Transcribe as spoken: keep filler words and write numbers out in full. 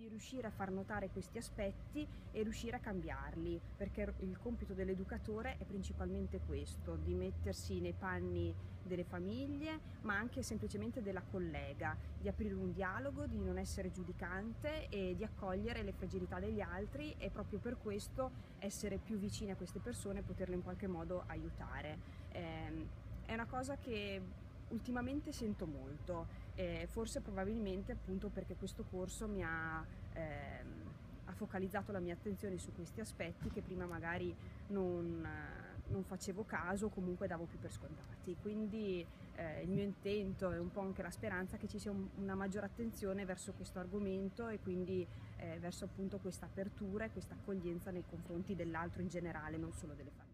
Quindi riuscire a far notare questi aspetti e riuscire a cambiarli, perché il compito dell'educatore è principalmente questo, di mettersi nei panni delle famiglie, ma anche semplicemente della collega, di aprire un dialogo, di non essere giudicante e di accogliere le fragilità degli altri e proprio per questo essere più vicini a queste persone e poterle in qualche modo aiutare. Eh, è una cosa che ultimamente sento molto, eh, forse probabilmente appunto perché questo corso mi ha, ehm, ha focalizzato la mia attenzione su questi aspetti che prima magari non, eh, non facevo caso o comunque davo più per scontati. Quindi eh, il mio intento e un po' anche la speranza che ci sia un, una maggiore attenzione verso questo argomento e quindi eh, verso appunto questa apertura e questa accoglienza nei confronti dell'altro in generale, non solo delle famiglie.